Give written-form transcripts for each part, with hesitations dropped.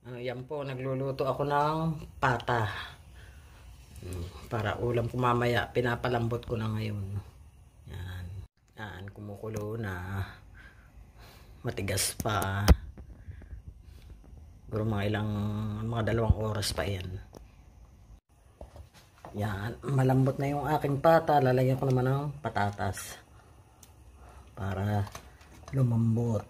Yan po, nagluluto ako ng pata. Para ulam ko mamaya, pinapalambot ko na ngayon. Yan. Yan, kumukulo na. Matigas pa. Pero mga 2 oras pa yan. Yan, malambot na yung aking pata. Lalagyan ko naman ng patatas. Para lumambot.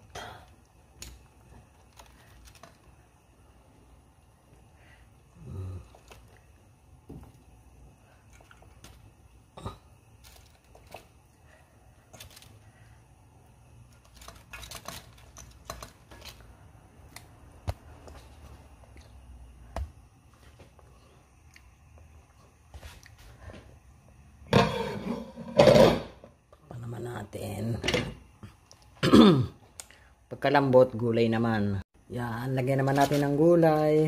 Natin. Pagkalambot, gulay naman. Yan, lagyan naman natin ng gulay.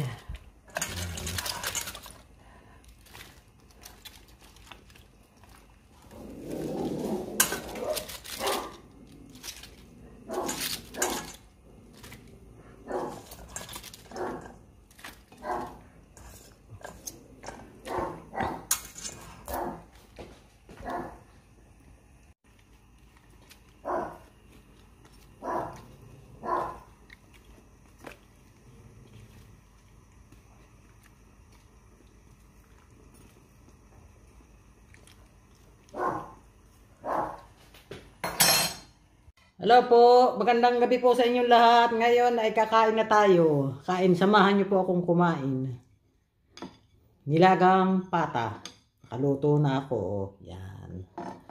Hello po, magandang gabi po sa inyong lahat. Ngayon ay kakain na tayo. Samahan niyo po akong kumain. Nilagang pata. Nakaluto na ako. Yan.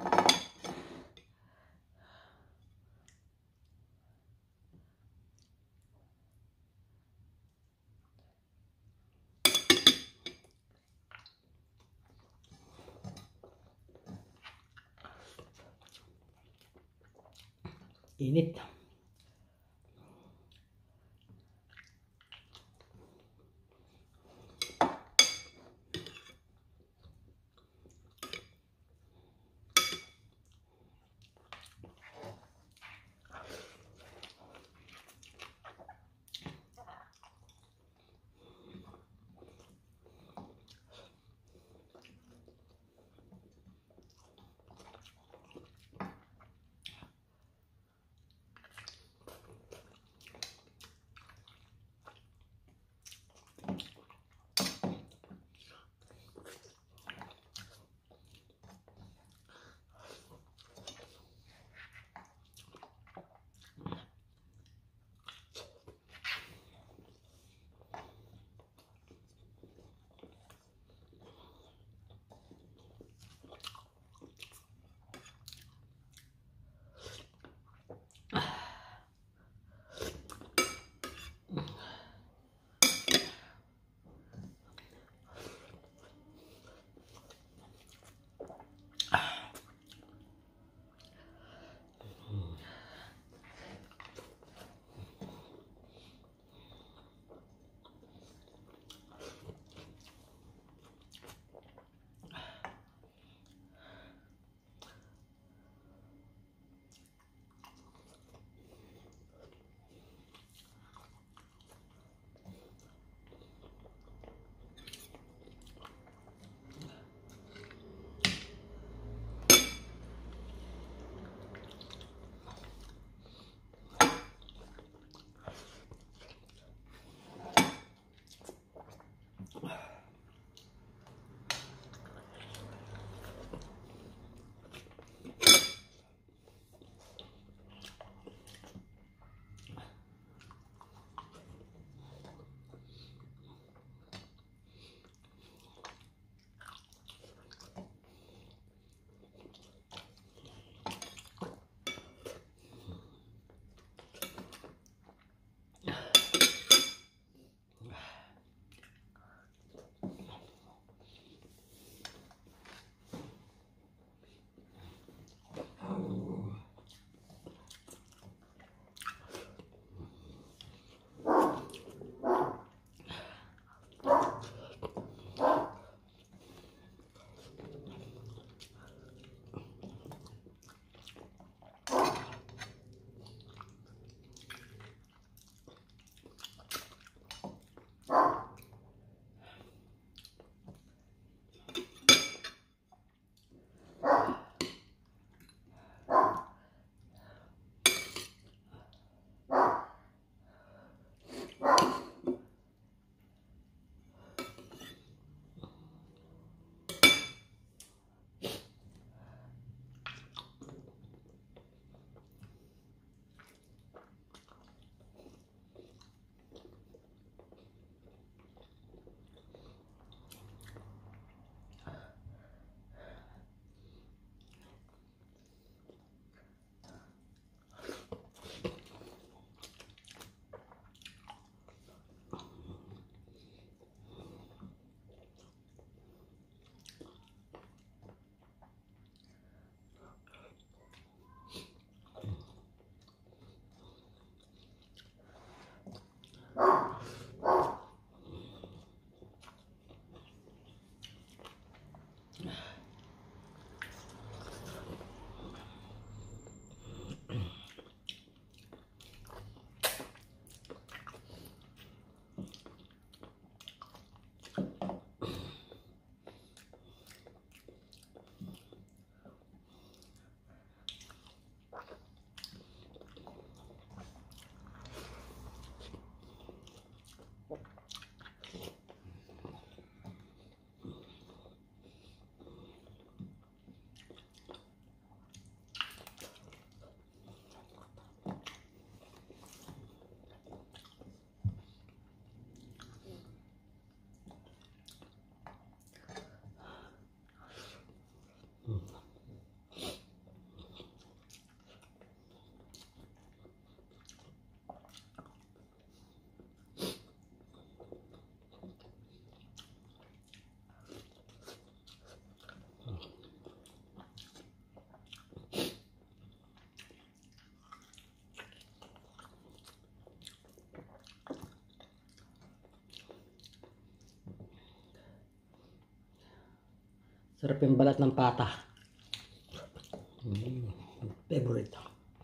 Init. Sarap yung balat ng pata. Favorite.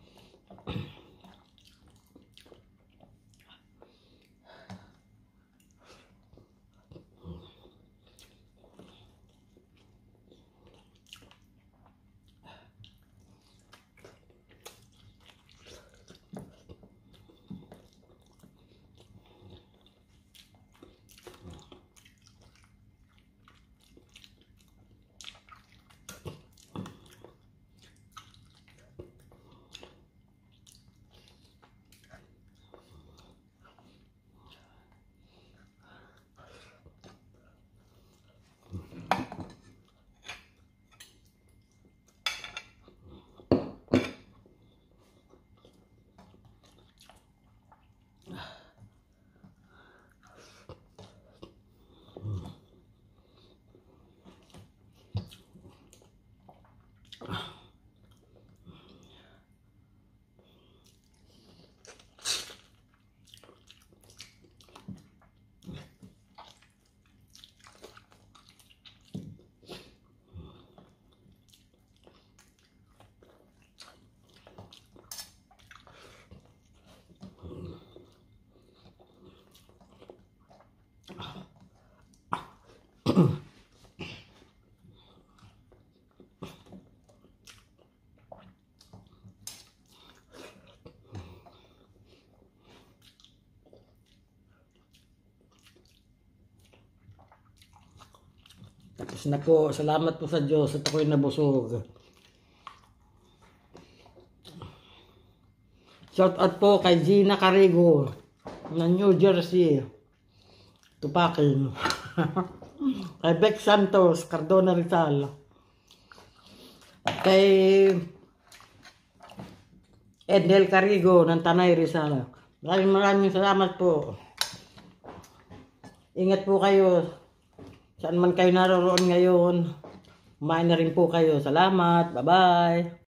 Tapos na po, salamat po sa Diyos at ako'y nabusog. Shout out po kay Gina Carigo ng New Jersey, Tupakin. Kay Beck Santos, Cardona Rizal. Kay Edel Carigo ng Tanay Rizal. Maraming salamat po. Ingat po kayo. Saan man kayo naroon ngayon. Kumain na rin po kayo. Salamat. Bye-bye.